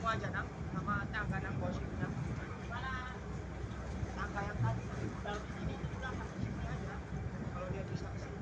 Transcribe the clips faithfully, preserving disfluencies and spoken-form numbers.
aja nang sama tangga nang gosipnya. Mana tangga yang tadi kalau di sini itu udah masuk sini aja. Kalau dia bisa ke sini.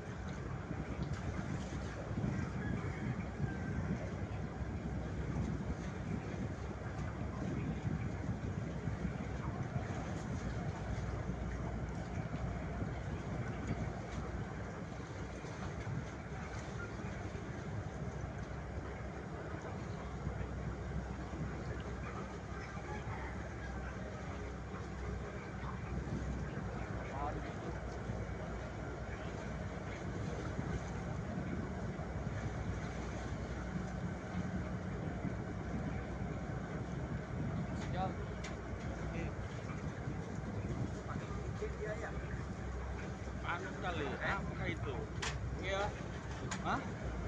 Anu kali, apa itu? Iya. Hah?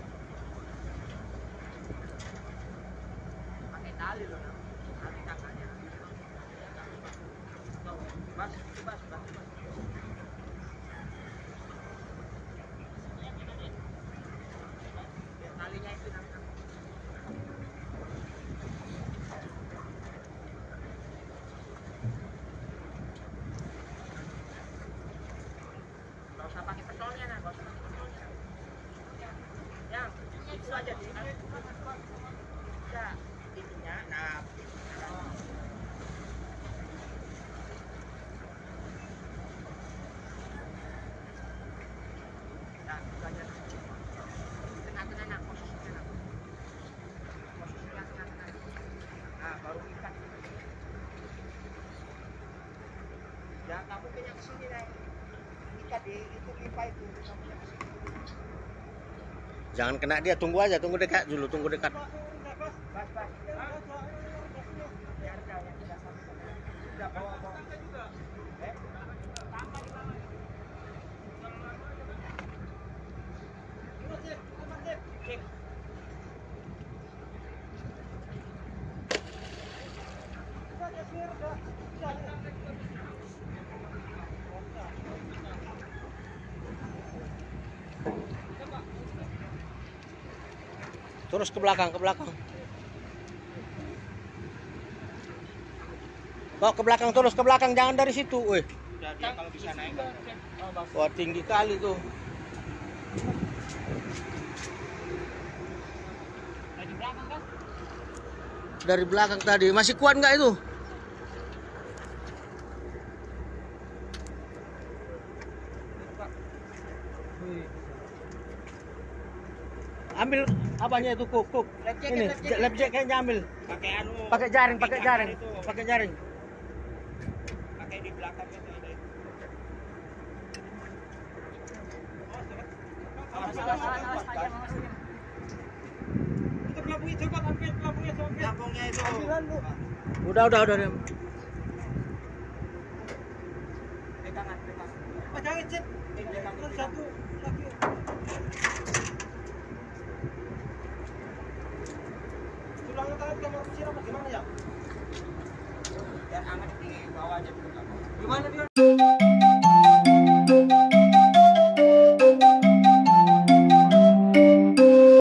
Pakai tali loh, nang. Tali tangannya. Bas, bas, bas, bas. Talinya itu nang. Gak usah pakai pentolnya, nah, gak usah pakai pentolnya. Yang itu aja sih. Ya, itunya, nah. Nah, itu aja. Tengah-tengah, nah, posisinya, nah. Posisinya tengah-tengah. Nah, baru ikat. Ya, kamu punya kesini, nah. Ikat di itu pipa itu. Kamu punya kesini. Jangan kena dia, tunggu aja, tunggu dekat dulu, tunggu dekat. Bas, bas. Biar kau yang tidak sampai. Sudah bawa bawa. Eh? Tambah di bawah. Cek. Terus ke belakang, ke belakang. Bawa ke belakang, terus ke belakang, jangan dari situ. Wih. Udah dia kalau bisa naik. Wah, tinggi kali tuh. Dari belakang kan? Dari belakang tadi, masih kuat nggak itu? Ambil apanya itu, kuk, kuk. Ini, lap jack kayaknya ambil. Pakai anu. Pakai jaring, pakai jangkar jaring, itu. pakai jaring. Pakai di belakang itu ini. Salah, salah, salah, salah, salah. Itu pelabuhnya, coba ambil pelabuhnya, coba. Pelabuhnya itu. Udah, udah, udah. Pegangan, pegangan. Oh, jangan cek. Pegangan, Terus pegangan. satu lagi. Tulangnya tangan kamar siram gimana ya? Biar hangat di bawah aja dulu. Gimana dia?